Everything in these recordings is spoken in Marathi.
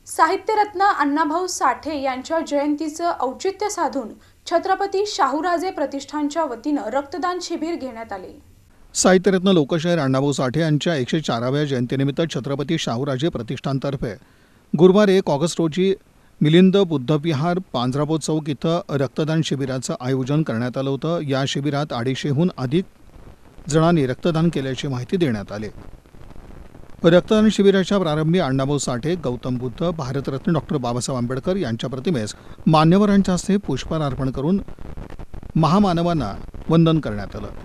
साहित्यरत्न अण्णाभाऊ साठे यांच्या जयंतीचं औचित्य साधून छत्रपती शाहूराजे प्रतिष्ठानच्या वतीनं रक्तदान शिबिर घेण्यात आले। साहित्यरत्न लोकशाहीर अण्णाभाऊ साठे यांच्या 104व्या जयंतीनिमित्त छत्रपती शाहूराजे प्रतिष्ठानतर्फे गुरुवार 1 ऑगस्ट रोजी मिलिंद बुद्धविहार पांजराबोध चौक इथं रक्तदान शिबिराचं आयोजन करण्यात आलं होतं। या शिबिरात 250हून अधिक जणांनी रक्तदान केल्याची माहिती देण्यात आली। रक्तदान शिबिराच्या प्रारंभी अण्णाभाऊ साठे, गौतम बुद्ध, भारतरत्न डॉक्टर बाबासाहेब आंबेडकर यांच्या प्रतिमेस मान्यवरांच्या हस्ते पुष्पहार अर्पण करून महामानवांना वंदन करण्यात आलं।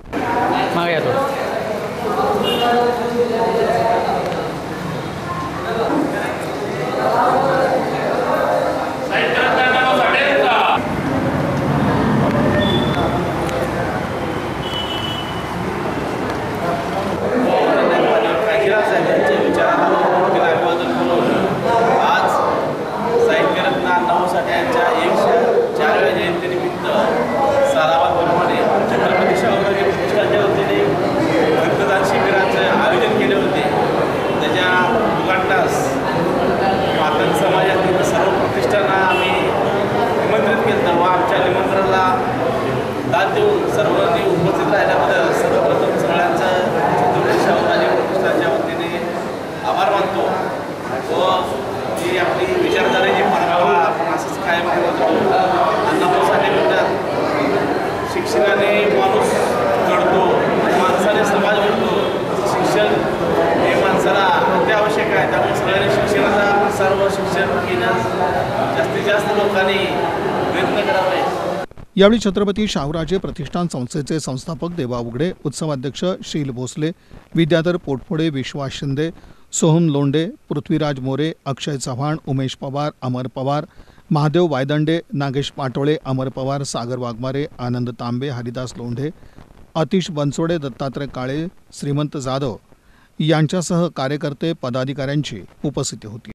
जयंतीनिमित्त सालाबादप्रमाणे छत्रपती शाहूराजे प्रतिष्ठानच्या वतीने रक्तदान शिबिराचे आयोजन केले होते। त्याच्या उद्घाटनास मातंग समाजातील सर्व प्रतिष्ठानांना आम्ही निमंत्रित केलं व आमच्या निमंत्रणाला दाद देऊन सर्वांनी उपस्थित राहिल्याबद्दल सर्वप्रथम सगळ्यांचं छत्रपती शाहूराजे प्रतिष्ठानच्या वतीने आभार मानतो व ही आपली विचारधारेची परंपरा आपण असंच कायम ठेवत आहोत। अण्णाभाऊ साठे म्हणतात, शिक्षणाने माणूस घडतो, माणसाने समाज घडतो। शिक्षण हे माणसाला अत्यावश्यक आहे, त्यामुळे सगळ्यांनी शिक्षणाचा सर्व शिक्षण घेण्यास जास्तीत जास्त लोकांनी प्रयत्न करावे। यावेळी छत्रपती शाहूराजे प्रतिष्ठान संस्थेचे संस्थापक देवा उघडे, उत्सवाध्यक्ष शील भोसले, विद्याधर पोटफोडे, विश्वास शिंदे, सोहम लोंढे, पृथ्वीराज मोरे, अक्षय चव्हाण, उमेश पवार, अमर पवार, महादेव वायदंडे, नागेश पाटोळे, अमर पवार, सागर वाघमारे, आनंद तांबे, हरिदास लोंढे, अतिश बनसोडे, दत्तात्रय काळे, श्रीमंत जाधव यांच्यासह कार्यकर्ते पदाधिकाऱ्यांची उपस्थिती होती।